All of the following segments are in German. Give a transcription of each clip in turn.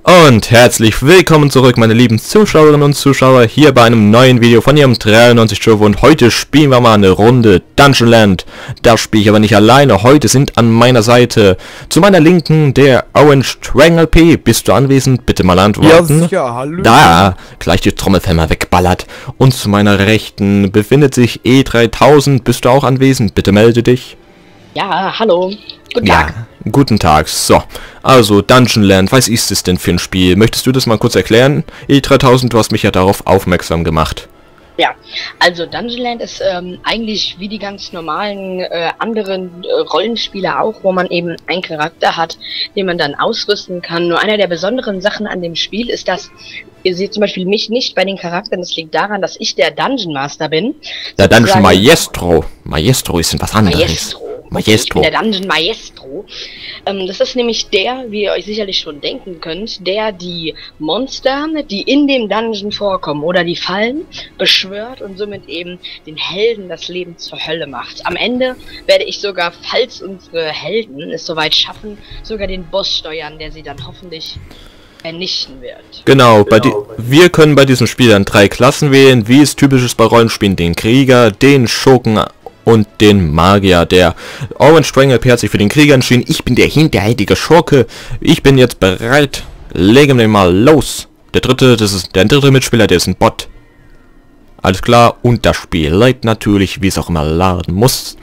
Und herzlich willkommen zurück, meine lieben Zuschauerinnen und Zuschauer, hier bei einem neuen Video von ihrem 93 Show. Und heute spielen wir mal eine Runde Dungeon Land. Da spiele ich aber nicht alleine. Heute sind an meiner Seite zu meiner Linken der Orange Triangle P. Bist du anwesend? Bitte mal antworten. Ja, sicher, hallo. Da, gleich die Trommelfell mal wegballert. Und zu meiner Rechten befindet sich E3000. Bist du auch anwesend? Bitte melde dich. Ja, hallo. Guten Tag. Ja, guten Tag. So, also Dungeon Land, was ist es denn für ein Spiel? Möchtest du das mal kurz erklären? E3000, du hast mich ja darauf aufmerksam gemacht. Ja, also Dungeon Land ist eigentlich wie die ganz normalen anderen Rollenspiele auch, wo man eben einen Charakter hat, den man dann ausrüsten kann. Nur einer der besonderen Sachen an dem Spiel ist, dass ihr seht zum Beispiel mich nicht bei den Charakteren. Das liegt daran, dass ich der Dungeon Master bin. Der Dungeon Maestro. Maestro ist was anderes. Maestro. Ich bin der Dungeon Maestro. Das ist nämlich der, wie ihr euch sicherlich schon denken könnt, der die Monster, die in dem Dungeon vorkommen oder die Fallen, beschwört und somit eben den Helden das Leben zur Hölle macht. Am Ende werde ich sogar, falls unsere Helden es soweit schaffen, sogar den Boss steuern, der sie dann hoffentlich vernichten wird. Genau, wir können bei diesem Spiel dann 3 Klassen wählen, wie es typisch ist bei Rollenspielen: den Krieger, den Schurken und den Magier. Der Orange Triangle P hat sich für den Krieger entschieden. Ich bin der hinterhältige Schurke. Ich bin jetzt bereit. Legen wir mal los. Der dritte Mitspieler, der ist ein Bot. Alles klar. Und das Spiel lädt natürlich, wie es auch immer laden muss.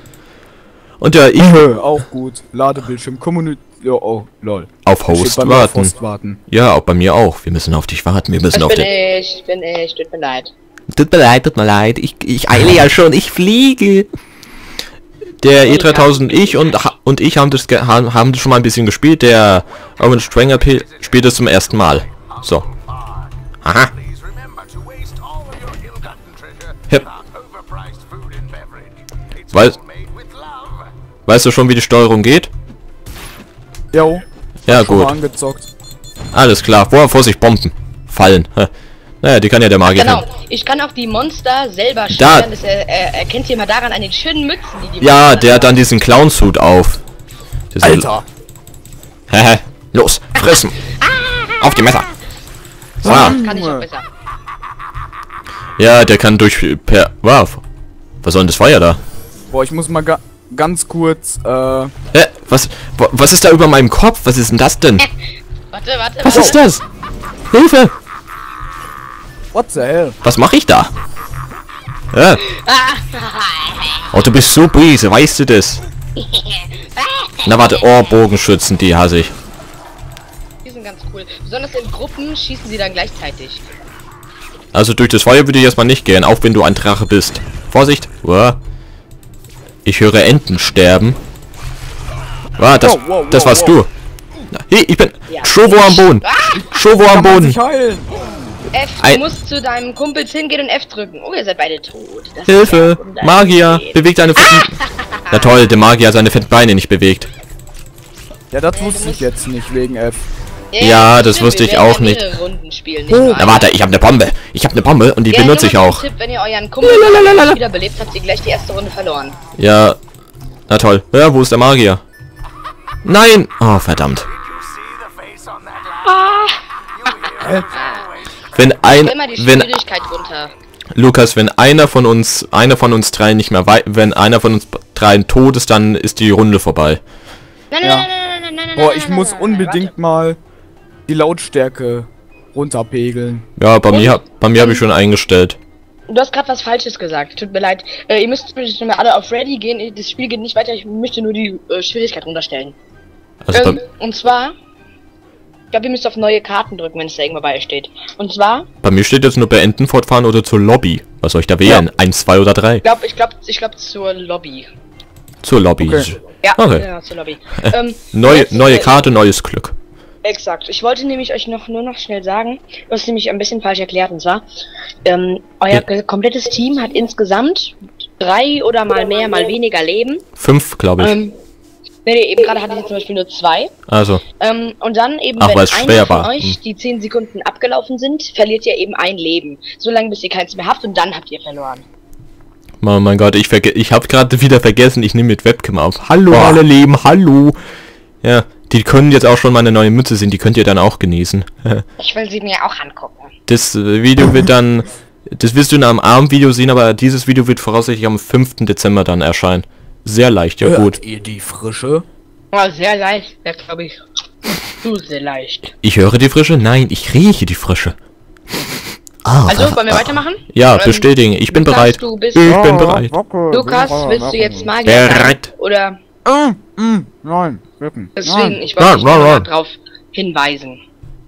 Und ja, ich... auch gut. Ladebildschirm, oh, lol. Auf Host warten. Ja, auch bei mir auch. Wir müssen auf dich warten. Wir müssen auf dich. Ich bin ich, tut mir leid. Tut mir leid, ich eile ja schon, ich fliege. Der E3000, ich haben das schon mal ein bisschen gespielt. Der Orange Triangle P spielt das zum ersten Mal. So. Aha. Hip. Weißt du schon, wie die Steuerung geht? Jo. Ja, gut. Angezockt. Alles klar. Vorsicht, Bomben. Fallen. Naja, die kann ja der Magier. Genau, ich kann auch die Monster selber steuern. Das erkennt ihr mal daran an den schönen Mützen, die ja, der hat dann diesen Clownsuit auf. Alter! Hehe, los, fressen! Auf die Messer! So. Das kann ich auch besser. Ja, der kann wow. Was soll denn das Feuer da? Boah, ich muss mal ganz kurz, was ist da über meinem Kopf? Was ist denn das denn? Warte. Was ist das? Hilfe! What the hell? Was mache ich da? Oh, du bist so böse, weißt du das? Na warte, oh, Bogenschützen, die hasse ich. Die sind ganz cool. Besonders in Gruppen schießen sie dann gleichzeitig. Also durch das Feuer würde ich erstmal nicht gehen, auch wenn du ein Drache bist. Vorsicht! Ich höre Enten sterben. Das warst du. Hey, ich bin... Ja. Schovo am Boden! Schovo am Boden! F, du musst zu deinem Kumpels hingehen und F drücken. Oh, ihr seid beide tot. Das Hilfe! Magier! Bewegt deine fetten... Na toll, der Magier hat seine fetten Beine nicht bewegt. Ja, das wusste ich jetzt nicht, wegen F. Ja, das wusste ich auch nicht. Na warte, ich habe eine Bombe. Ich habe eine Bombe und die benutze ich auch. Tipp, wenn ihr euren Kumpel wiederbelebt, habt ihr gleich die erste Runde verloren. Ja, na toll. Ja, wo ist der Magier? Nein! Oh, verdammt. Lukas, wenn einer von uns drei nicht mehr wenn einer von uns dreien tot ist, dann ist die Runde vorbei. Nein. Boah, ich muss unbedingt mal die Lautstärke runterpegeln. Ja, bei mir habe ich schon eingestellt. Du hast gerade was Falsches gesagt. Tut mir leid. Ihr müsst bitte mal alle auf Ready gehen. Das Spiel geht nicht weiter. Ich möchte nur die Schwierigkeit runterstellen. Also und zwar... Ich glaube, ihr müsst auf neue Karten drücken, wenn es da irgendwo bei euch steht. Und zwar... Bei mir steht jetzt nur beenden, fortfahren oder zur Lobby. Was soll ich da wählen? Ja. 1, 2 oder 3? Ich glaube zur Lobby. Zur Lobby. Okay. Ja, okay. Ja, zur Lobby. Neue Karte, neues Glück. Exakt. Ich wollte nämlich euch nur noch schnell sagen, du hast nämlich ein bisschen falsch erklärt, und zwar, euer komplettes Team hat insgesamt 3 oder mal mehr, mal weniger Leben. 5, glaube ich. Nee, eben gerade hatte ich zum Beispiel nur 2. Also. Und dann eben, wenn einer von euch die 10 Sekunden abgelaufen sind, verliert ihr eben ein Leben. So lange, bis ihr keins mehr habt, und dann habt ihr verloren. Oh mein Gott, ich habe gerade wieder vergessen, ich nehme mit Webcam auf. Hallo alle Leben, hallo. Ja, Die können jetzt auch schon meine neue Mütze sehen, die könnt ihr dann auch genießen. Ich will sie mir auch angucken. Das Video wird dann... Das wirst du in einem Abendvideo sehen, aber dieses Video wird voraussichtlich am 5. Dezember dann erscheinen. Sehr leicht, ja gut. Hört ihr die Frische? Oh, sehr leicht, ja, glaube ich. Sehr leicht. Ich höre die Frische? Nein, ich rieche die Frische. Ah, Also, wollen wir weitermachen? ja, bestätigen. Ich bin Lukas, bereit. Du bist Ich bin bereit. Lukas, willst du jetzt Magier Bereit. sein? Oder Nein, wirklich. deswegen, ich wollte dich nur mal drauf hinweisen.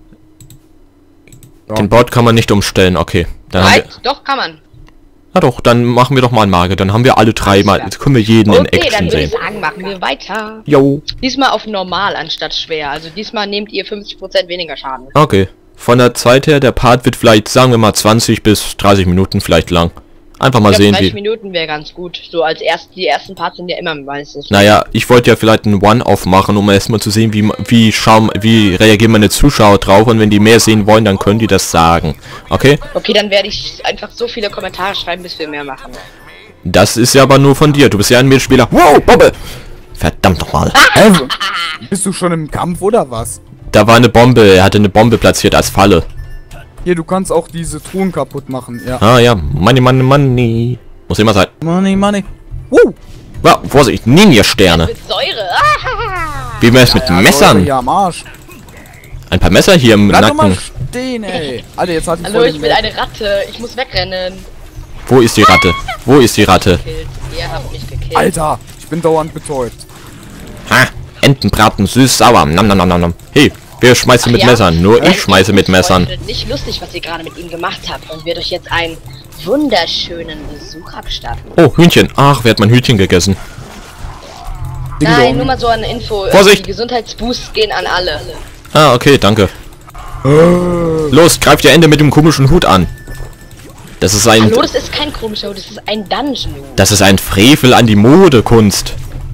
Den Bot kann man nicht umstellen, okay. Dann haben wir, Right? Doch, kann man. na doch, dann machen wir doch mal einen Magier. Dann haben wir alle drei mal. Jetzt können wir jeden in Okay, dann Action würde ich sehen. sagen, machen wir weiter. Jo. Diesmal auf normal anstatt schwer. Also diesmal nehmt ihr 50% weniger Schaden. Okay. Von der Zeit her, der Part wird vielleicht, sagen wir mal, 20 bis 30 Minuten vielleicht lang. Einfach mal Ich sehen, glaub, 30 wie... Minuten wäre ganz gut. So als die ersten Parts sind ja immer meistens. Naja, ich wollte ja vielleicht einen One-Off machen, um erstmal zu sehen, wie reagieren meine Zuschauer drauf. Und wenn die mehr sehen wollen, dann können die das sagen. Okay? Okay, dann werde ich einfach so viele Kommentare schreiben, bis wir mehr machen. Das ist ja aber nur von dir. Du bist ja ein Mitspieler. Wow, Bombe! Verdammt nochmal. Bist du schon im Kampf oder was? Da war eine Bombe. Er hatte eine Bombe platziert als Falle. Hier, du kannst auch diese Truhen kaputt machen, ja. Ah ja, Money, Money, Money. Muss immer sein. Money. Wow, Vorsicht, Ninja-Sterne. Mit Säure. Wie wär's mit Messern? Ja, am Arsch. Ein paar Messer hier im Bleib doch mal Nacken. stehen, ey. Alter, jetzt hat die Hallo, voll ich den bin Weg. eine Ratte. Ich muss wegrennen. Wo ist die Ratte? Wo ist die Ratte? Killt. Ihr habt mich gekillt. Alter, ich bin dauernd betäubt. Ha! Entenbraten, süß, sauer. Nam, nam, nam, nam, nam. Hey, wer schmeißt mit Ja, Messern? Nur ich schmeiße mit Messern. Freunde, nicht lustig, was ihr gerade mit ihm gemacht habt und wird euch jetzt einen wunderschönen Besuch abstatten. Oh, Hühnchen. Ach, wer hat mein Hühnchen gegessen? Ding Nein, dong. nur mal so eine Info. Vorsicht! Die Gesundheitsboosts gehen an alle. Ah, okay, danke. Los, greift ihr Ende mit dem komischen Hut an. Das ist ein... Hallo, das ist kein komischer, das ist ein Dungeon. Das ist ein Frevel an die Modekunst.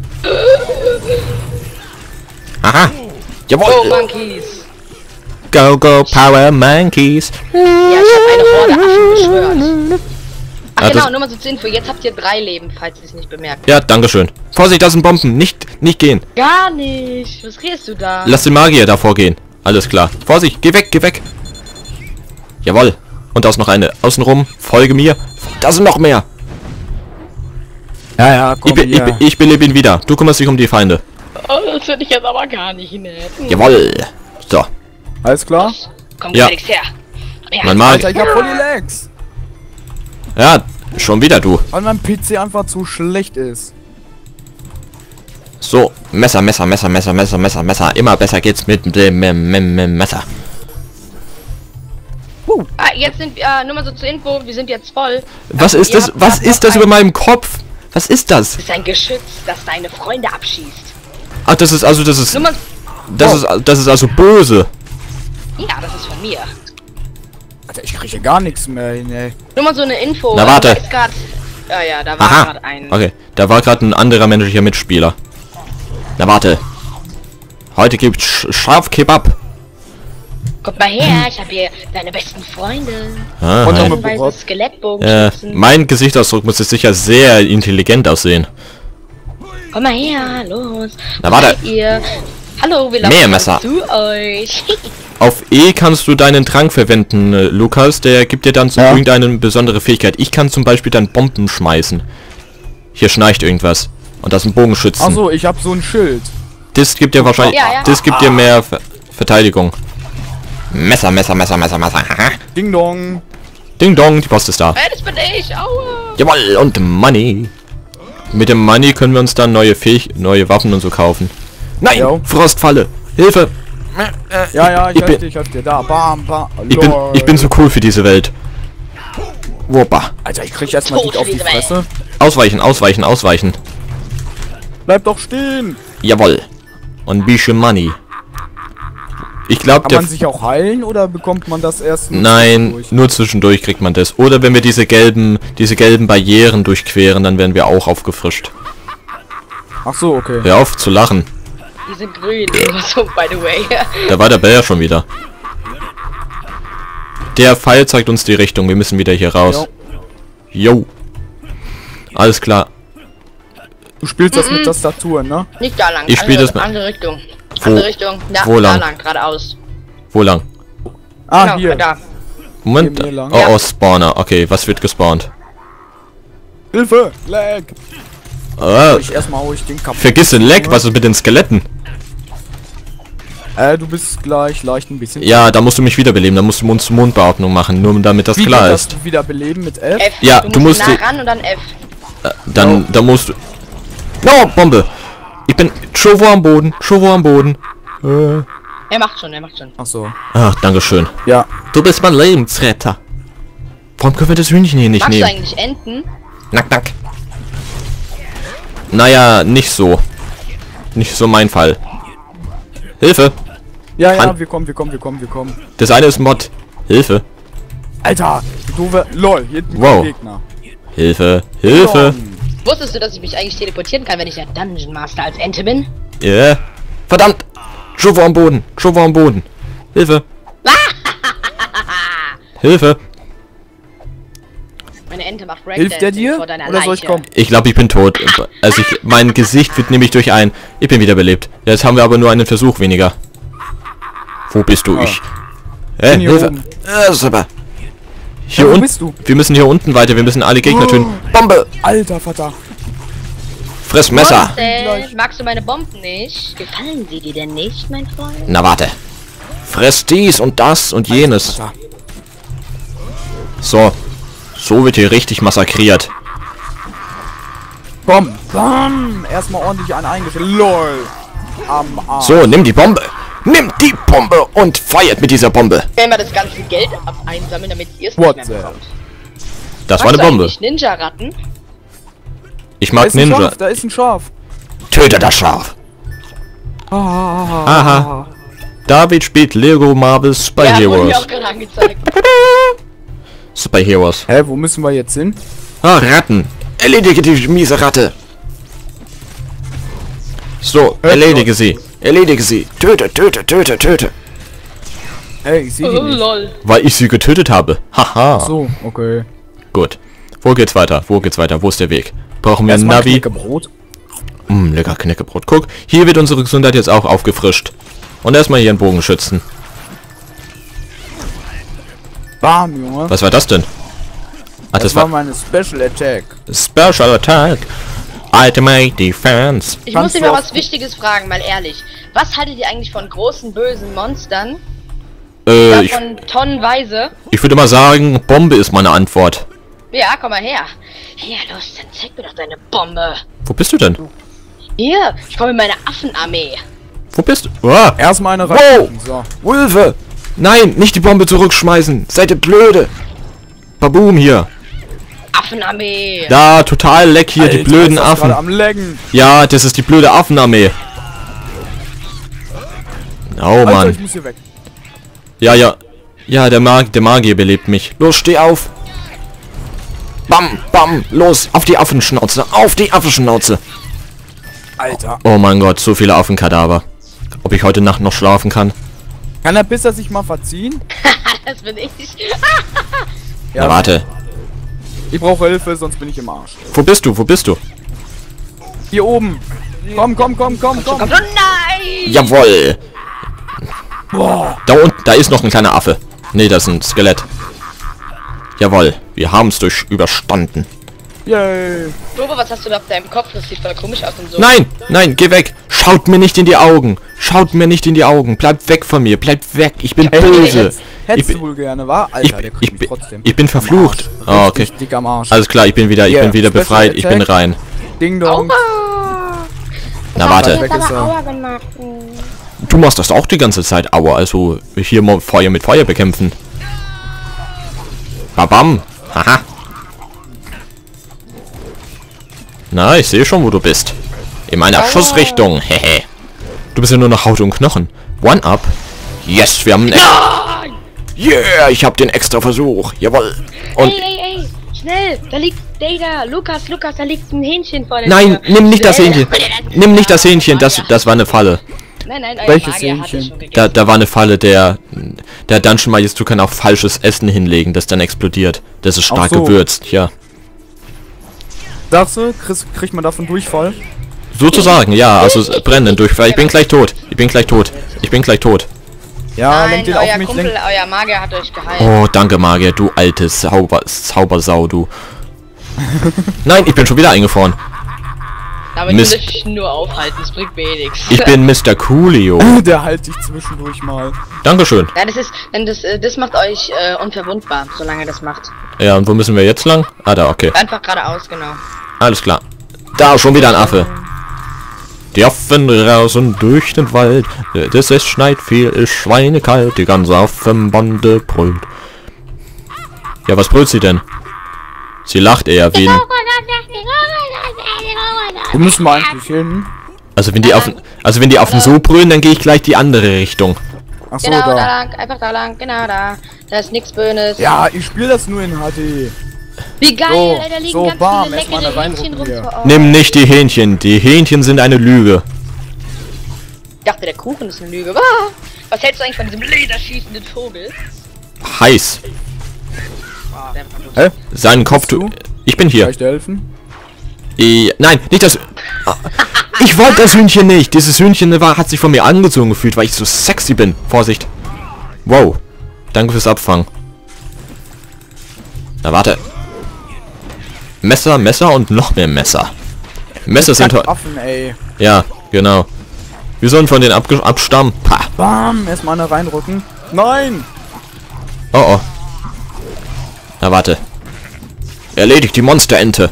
Aha. Oh, Jawohl. Monkeys. Go, go, Power Monkeys. Ja, ich habe eine Horde Affen beschwört. Ach Ah, genau, das- nur mal so zur Info. Jetzt habt ihr 3 Leben, falls ihr es nicht bemerkt. Ja, dankeschön. Vorsicht, das sind Bomben. Nicht gehen. Gar nicht. Was redest du da? Lass den Magier davor gehen. Alles klar. Vorsicht, geh weg, geh weg. Jawohl. Und da ist noch eine. Außenrum. Folge mir. Da sind noch mehr. Ja, komm Ich belebe ihn wieder. Du kümmerst dich um die Feinde. Oh, das finde ich jetzt aber gar nicht nett. Jawohl. So. Alles klar? Komm, Ja. Felix, her. Ja. Mein Mag. Alter, ich hab voll die Lags. Ja, schon wieder du. Weil mein PC einfach zu schlecht ist. So. Messer, Messer, Messer, Messer, Messer, Messer, Messer. Immer besser geht's mit dem Messer. Ah, jetzt sind wir, nur mal so zur Info, wir sind jetzt voll. Was Also, ist ihr das? habt Was noch ist das ein- über meinem Kopf? Was ist das? Das ist ein Geschütz, das deine Freunde abschießt. Ach, das ist also, das ist, Nur mal, das ist also böse. ja, das ist von mir. Alter, ich kriege gar nichts mehr hin, ey. Nur mal so eine Info. Na, warte. Da ist grad, ja, da war Aha. gerade ein. Okay, da war gerade ein anderer menschlicher Mitspieler. Na warte. Heute gibt's Schafkebab. Kommt mal her, ich habe hier deine besten Freunde. Ah, Und hi. noch mal- Weißes Skelettbogenschützen. Mein Gesichtsausdruck muss jetzt sicher sehr intelligent aussehen. Komm mal her, los. Na, Wo warte. seid ihr? Hallo, wir laufen Mehr mal Messer. zu euch. Auf E kannst du deinen Trank verwenden, Lukas. Der gibt dir dann so Ja. irgendeine besondere Fähigkeit. Ich kann zum Beispiel dann Bomben schmeißen. Hier schnarcht irgendwas. Und das sind Bogenschützen. Achso, ich hab so ein Schild. Das gibt dir wahrscheinlich... Ja, ja. Das gibt dir mehr Verteidigung. Messer, Messer, Messer, Messer, Messer. Haha. Ding dong. Ding dong, die Post ist da. Hey, das bin ich, aua. Jawoll, und Money. Mit dem Money können wir uns dann neue Waffen und so kaufen. Nein, Jo. Frostfalle. Hilfe. Ja, Ich ich bin- helf dir. Da, bam, bam. Ich bin zu cool für diese Welt. Woppa. Alter, ich krieg erstmal Tot dick auf die für diese Welt. Fresse. Ausweichen, ausweichen, ausweichen. Bleib doch stehen. Jawoll. Und ein bisschen Money. Ich glaube, Kann der... man sich auch heilen oder bekommt man das erst nur Nein, zwischendurch? nur zwischendurch kriegt man das. Oder wenn wir diese gelben Barrieren durchqueren, dann werden wir auch aufgefrischt. Ach so, okay. Hör auf zu lachen. Die sind grün, nur so, by the way. Da war der Bär schon wieder. Der Pfeil zeigt uns die Richtung. Wir müssen wieder hier raus. Jo. Alles klar. Du spielst das mit Tastatur, ne? Nicht da lang, Ich spiel das mit- andere Richtung. Andere Richtung. Ja, wo da lang? lang, geradeaus. Wo lang? Ah, Genau, hier. da. Moment. Hier lang. Oh, Ja. oh, Spawner. Okay, was wird gespawnt? Hilfe! Lag! Ah, Erstmal hau ich den kaputt. vergiss den Leck, was ist mit den Skeletten? Du bist gleich leicht ein bisschen. Ja, da musst du mich wiederbeleben, da musst du uns Mondbeatmung machen, nur damit das Wie klar geht das ist. wiederbeleben mit F? F. Ja, du musst nah die- ran und dann F. Dann musst du... No, Bombe! Ich bin... Chovo am Boden, Chovo am Boden. Er macht schon, er macht schon. Ach so. Ach, dankeschön. Ja. Du bist mein Lebensretter. Warum können wir das Hühnchen hier nicht Magst du nehmen? eigentlich Enten? Nack, nack. Naja, nicht so. Nicht so mein Fall. Hilfe! Ja, ja, Han- wir kommen. Das eine ist Mod. Hilfe! Alter, du doofe. LOL, hier hinten Wow. kommt ein Gegner. Hilfe! Hilfe! Wusstest du, dass ich mich eigentlich teleportieren kann, wenn ich der Dungeon Master als Ente bin? Ja. Verdammt! Chovo am Boden! Chovo am Boden! Hilfe! Hilfe! Meine Ente macht Hilft der dir? vor deiner Oder soll ich Leiche. kommen? Ich glaube, ich bin tot. Also mein Gesicht wird nämlich durch ein... Ich bin wiederbelebt. Jetzt haben wir aber nur einen Versuch weniger. Wo bist du? Ich... bin hier Hilfe! oben. Super. Hier Ja, wo unten... bist du? Wir müssen hier unten weiter. Wir müssen alle Gegner töten. Bombe! Alter Vater. Friss Messer! Monster, magst du meine Bomben nicht? Gefallen sie dir denn nicht, mein Freund? Na warte. Friss dies und das und jenes. Vater. So. So wird hier richtig massakriert. Komm. Bam. Erstmal ordentlich einen eingestellt. LOL. Am Arsch. So, nimm die Bombe. Nimm die Bombe und feiert mit dieser Bombe. Wenn wir das ganze Geld einsammeln, damit ihr es What nicht the? mehr bekommt. Das war eine Bombe. Ninja-Ratten? Ich Da mag ist ein Ninja. Schaf, da ist ein Schaf. Töte das Schaf. Aha. David spielt Lego Marvel Spy Ja, wurde mir Heroes. auch gerade angezeigt. Spy Heroes. Hä, wo müssen wir jetzt hin? Ah, Ratten. Erledige die miese Ratte. So, erledige sie. Erledige sie. Töte, töte, töte, töte. Hey, ich sehe Oh, die nicht. lol. Weil ich sie getötet habe. Haha. So, okay. Gut. Wo geht's weiter? Wo geht's weiter? Wo ist der Weg? Brauchen wir ein Erstmal Navi? Knäckebrot. Lecker Knäckebrot. Guck, hier wird unsere Gesundheit jetzt auch aufgefrischt. Und erstmal hier einen Bogenschützen. Bam, Junge. Was war das denn? Ach, Das war meine Special Attack. Special Attack. Ultimate Defense. Ich muss Kannst dir du mal auch- was Wichtiges fragen, mal ehrlich. Was haltet ihr eigentlich von großen, bösen Monstern? Ich Davon tonnenweise? würde mal sagen, Bombe ist meine Antwort. Ja, komm mal her. Hier, los, dann zeig mir doch deine Bombe. Wo bist du denn? Hier, ich komme mit meiner Affenarmee. Wo bist du? Ah, Erstmal eine Wow. Raketen. So. Wulfe! Nein, nicht die Bombe zurückschmeißen. Seid ihr blöde? Baboom hier. Affenarmee. Da, total leck hier, die Alter, blöden ist das gerade Affen. am Laggen. Ja, das ist die blöde Affenarmee. Oh Alter, Mann. ich muss hier weg. Ja, ja. Ja, der Magier belebt mich. Los, steh auf. Bam, bam, los, auf die Affenschnauze, auf die Affenschnauze. Alter. Oh mein Gott, so viele Affenkadaver. Ob ich heute Nacht noch schlafen kann? Kann der Pisser sich mal verziehen? Das bin ich. Na warte. Ich brauche Hilfe, sonst bin ich im Arsch. Wo bist du? Wo bist du? Hier oben. Komm. Kommt, oh nein! Jawoll. Boah. Da unten, da ist noch ein kleiner Affe. Nee, das ist ein Skelett. Jawoll, wir haben es überstanden. Yay. Lobo, was hast du da auf deinem Kopf? Das sieht voll komisch aus und so. Nein, nein, geh weg. Schaut mir nicht in die Augen. Schaut mir nicht in die Augen. Bleibt weg von mir. Bleibt weg. Ich bin böse. Hättest Ich du wohl gerne, wa? Alter, der kriegt mich trotzdem. ich bin verflucht. Ah, okay. Richtig dick am Arsch. Alles klar, ich bin wieder Yeah, wieder Special befreit. Ich bin Attack. rein. Ding dong. Na warte. Weg ist er. Du machst das auch die ganze Zeit. Aua, also hier mal Feuer mit Feuer bekämpfen. Babam. Haha. Na, ich sehe schon, wo du bist. In meiner Schussrichtung. Hehe. Du bist ja nur noch Haut und Knochen. One up. Yes, wir haben einen... Yeah, ich habe den extra Versuch. Jawohl. Und Ey, schnell! Da liegt Data, Lukas, da liegt ein Hähnchen vor der nein, Tür. nimm nicht das Schnell. Hähnchen. Nimm nicht das Hähnchen, das war eine Falle. Nein, Welches Magier hat es Hähnchen? schon gegessen. Da war eine Falle, der Dungeon Maestro kann auch falsches Essen hinlegen, das dann explodiert. Das ist stark Ach so. gewürzt, ja. Sagst du, kriegt man davon Durchfall? Sozusagen, ja, also brennen Durchfall. Ich bin gleich tot. Ich bin gleich tot. Ich bin gleich tot. Ja, Nein, lenkt den auf euer mich, Kumpel, lenkt. euer Magier hat euch geheilt. Oh, danke Magier, du alte Zaubersau, du. Nein, ich bin schon wieder eingefroren. Aber ich Mist. will dich nur aufhalten, das bringt mir eh nichts. Ich bin Mr. Coolio. Der halt dich zwischendurch mal. Dankeschön. Ja, das ist, denn das macht euch unverwundbar, solange das macht. Ja, und wo müssen wir jetzt lang? Ah, da, okay. Einfach geradeaus, genau. Alles klar. Da, schon wieder ein Affe. Die Affen rausen durch den Wald. Es schneit viel, ist schweinekalt. Die ganze Affenbande brüllt. Ja, was brüllt sie denn? Sie lacht eher wie ein... Wo müssen wir eigentlich hin? Also wenn die Affen so brüllen, dann gehe ich gleich die andere Richtung. Achso, Genau, da da. lang, einfach da lang, genau da. Da ist nichts Böses. Ja, ich spiele das nur in HD. Wie geil, So, da liegen so, ganz bam, viele erstmal leckere eine Hähnchen rum. reinrücken hier. Oh. Nimm nicht die Hähnchen. Die Hähnchen sind eine Lüge. Ich dachte, der Kuchen ist eine Lüge. Ah, was hältst du eigentlich von diesem laserschießenden Vogel? Heiß. Hä? Seinen Kopf... du? Ich bin hier. Vielleicht helfen? Nein, nicht das... Ah, ich wollte das Hühnchen nicht. Dieses Hühnchen hat sich von mir angezogen gefühlt, weil ich so sexy bin. Vorsicht. Wow. Danke fürs Abfangen. Na, warte. Messer, Messer und noch mehr Messer. Messer sind... Affen, ey. Ja, genau. Wir sollen von denen abstammen. Pah. Bam, erstmal eine reinrücken. Nein! Oh, oh. Na, warte. Erledigt die Monsterente.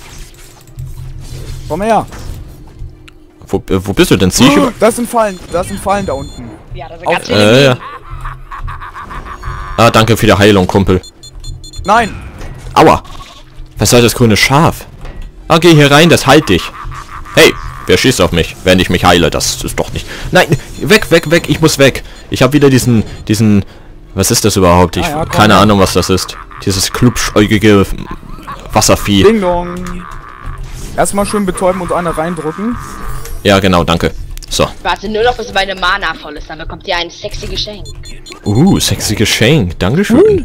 Komm her. Wo bist du denn? Zieh ich über... Das sind Fallen da unten. Ja, da sind Auf- ganz viele Ja. Liegen. Ah, danke für die Heilung, Kumpel. Nein! Aua. Was soll das grüne Schaf? Ah, geh hier rein, das heilt dich. Hey, wer schießt auf mich, wenn ich mich heile? Das ist doch nicht... Nein, weg, weg, weg, ich muss weg. Ich habe wieder diesen... Was ist das überhaupt? Ich Ah ja, komm keine her. Ahnung, was das ist. Dieses klubschäugige Wasservieh. Ding dong! Erstmal schön betäuben und eine reindrücken. Ja, genau, danke. So. Warte nur noch, bis meine Mana voll ist, dann bekommt ihr ein sexy Geschenk. Sexy Geschenk. Dankeschön.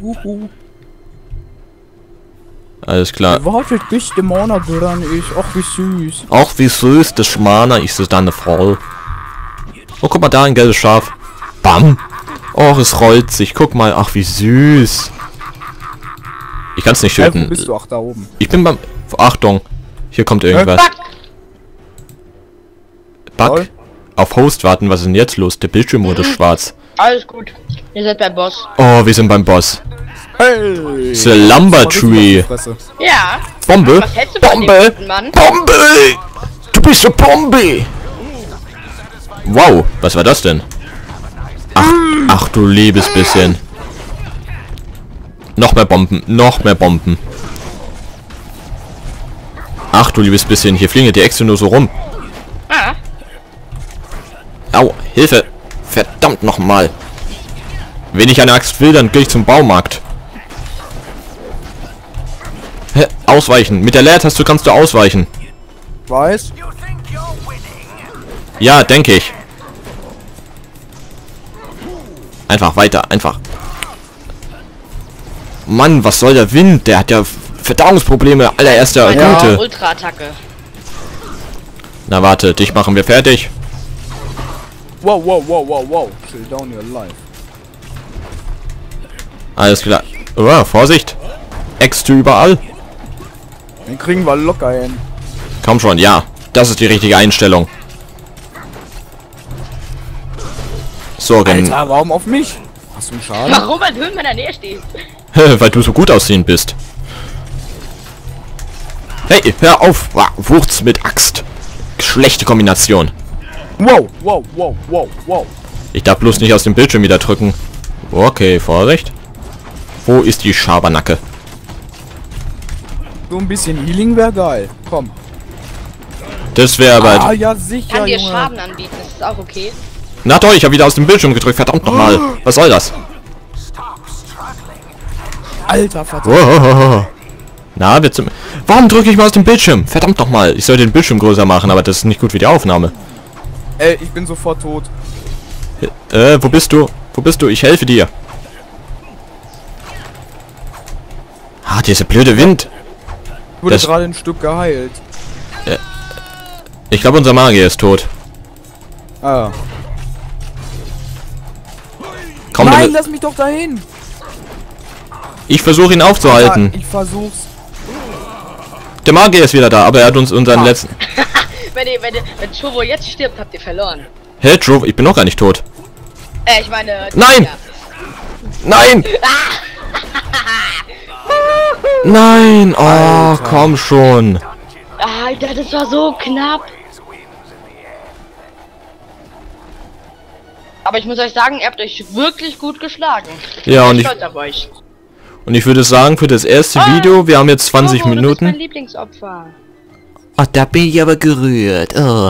Alles klar. Wartet bis der Monat dran ist. Ach, wie süß. Auch wie süß, das Schmaner ist es dann voll. Oh, guck mal da, ein gelbes Schaf. Bam. Oh, es rollt sich. Guck mal, ach wie süß. Ich kann es nicht Wo töten. bist du? Ach, da oben. Ich bin beim... Achtung. Hier kommt irgendwas. Bug. Toll. Auf Host warten, was ist denn jetzt los? Der Bildschirm wurde schwarz. Alles gut. Ihr seid beim Boss. Oh, wir sind beim Boss. Hey! Slumber Tree. Ja. Bombe. Was hältst du von dem Bombe. guten Mann? Bombe. Du bist eine Bombe. Wow, was war das denn? Ach du liebes bisschen. Noch mehr Bomben, noch mehr Bomben. Ach du liebes bisschen, hier fliegen die Äxte nur so rum. Ah. Au, Hilfe. Verdammt nochmal. Wenn ich eine Axt will, dann gehe ich zum Baumarkt. Hä? Ausweichen. Mit der Leertaste kannst du ausweichen. Weiß? Ja, denke ich. Einfach weiter, einfach. Mann, was soll der Wind? Der hat ja Verdauungsprobleme. Allererster Ja. Gute. Ultra-Attacke. Na warte, dich machen wir fertig. Wow, wow, wow, wow, wow. Chill down your life. Alles klar. Oh, Vorsicht. Äxte überall. Den kriegen wir locker hin. Komm schon, ja. Das ist die richtige Einstellung. So, Alter, warum auf mich? Hast du einen Schaden? Warum, weil du in meiner Nähe stehst? weil du so gut aussehen bist. Hey, hör auf. Wurz mit Axt. Schlechte Kombination. Wow, wow, wow, wow, wow. Ich darf bloß nicht aus dem Bildschirm wieder drücken. Okay, Vorsicht. Wo ist die Schabernacke? So ein bisschen Healing wäre geil. Komm. Das wäre aber... Ah, ja, sicher, Kann dir Junge. Schaden anbieten, ist das auch okay? Na toll, ich habe wieder aus dem Bildschirm gedrückt. Verdammt nochmal. Was soll das? Alter, verdammt. Wow. Na, warum drücke ich mal aus dem Bildschirm? Verdammt nochmal. Ich sollte den Bildschirm größer machen, aber das ist nicht gut für die Aufnahme. Ey, ich bin sofort tot. Wo bist du? Wo bist du? Ich helfe dir. Ah, dieser blöde Wind. Ich wurde Das- gerade ein Stück geheilt. Ich glaube, unser Magier ist tot. Ah. Komm, Nein, lass mich doch dahin. ich versuche ihn aufzuhalten. Ich versuch's. Der Magier ist wieder da, aber er hat uns unseren letzten... wenn Chobo jetzt stirbt, habt ihr verloren. Hä, Joe, ich bin noch gar nicht tot. Ich meine... Nein! Ja. Nein! Nein! Oh, Alter. komm schon. Alter, das war so knapp. Aber ich muss euch sagen, ihr habt euch wirklich gut geschlagen. Ja, und Ich ich, bin stolz auf euch. und ich würde sagen, für das erste Video, wir haben jetzt 20 Chobo, du bist mein Minuten. Lieblingsopfer. Ach, da bin ich aber gerührt. Oh.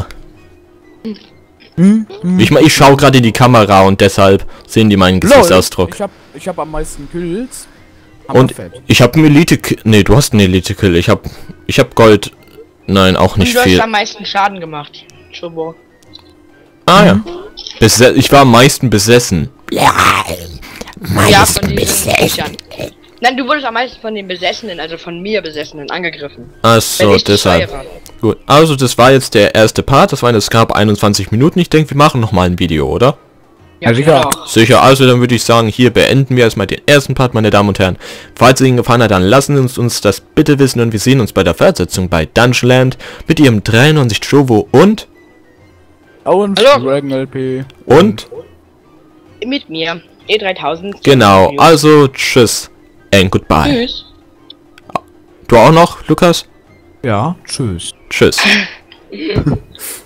Hm? Ich schaue gerade in die Kamera und deshalb sehen die meinen Gesichtsausdruck. Ich hab am meisten Kills. Und Fett. ich habe einen Elite-Kill. Nee, du hast einen Elite-Kill. Ich hab Gold. Nein, auch Und nicht du hast viel. am meisten Schaden gemacht, Chobo. Ah ja. Ich war am meisten besessen. Ja, von den Viechern. Nein, du wurdest am meisten von den Besessenen, also von mir Besessenen, angegriffen. Ach Wenn so, ich die deshalb. Schreie war. Gut, also das war jetzt der erste Part. Das waren jetzt knapp 21 Minuten. Ich denke, wir machen nochmal ein Video, oder? Ja, Ja, sicher. genau. Sicher, also dann würde ich sagen, hier beenden wir erstmal den ersten Part, meine Damen und Herren. Falls es Ihnen gefallen hat, dann lassen Sie uns das bitte wissen und wir sehen uns bei der Fortsetzung bei Dungeonland mit Ihrem 93 Jovo und Und Hallo. Dragon LP. Mit mir. E3000. genau, also tschüss and goodbye. Tschüss. Du auch noch, Lukas? Ja, tschüss. Tschüss.